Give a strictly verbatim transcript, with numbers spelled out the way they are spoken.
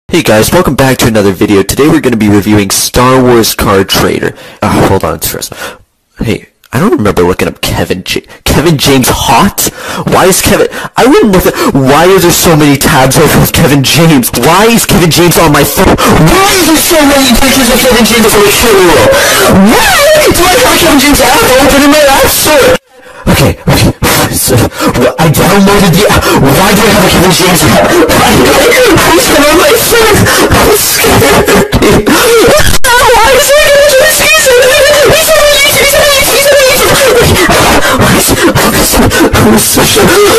Hey guys, welcome back to another video. Today we're going to be reviewing Star Wars Card Trader. Oh, hold on first. Hey, I don't remember looking up Kevin J Kevin James Hot? Why is Kevin... I wouldn't know that... Why are there so many tabs open with Kevin James? Why is Kevin James on my phone? Why is there so many pictures of Kevin James on my phone? Why do I have a Kevin James app open in my app store? Okay, okay. So, well, I downloaded the app. Why do I have a Kevin James app? Why do I have it on my phone? I'm scared. Why is there Kevin James? He's so amazing. He's so amazing. He's so amazing. He's so amazing. Why is... I'm so...